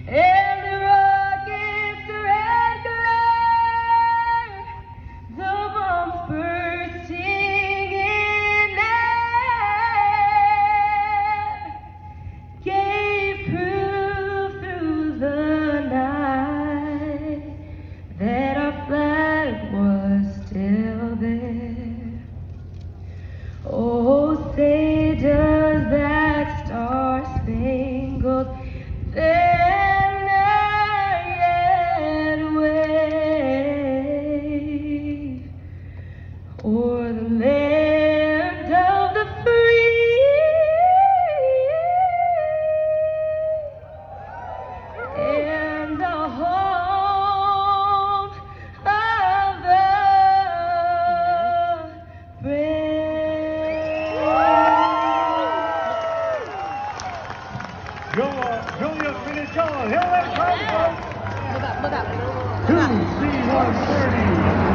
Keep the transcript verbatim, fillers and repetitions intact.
and the rocket's red glare, the bombs bursting in air, gave proof through the night that our flag was still there. Oh, say does that star-spangled banner yet wave o'er the land of the free and the home of the brave. Julia, Julia Finicello, Hill and Frankfurt. Look up, look up. two C one thirty.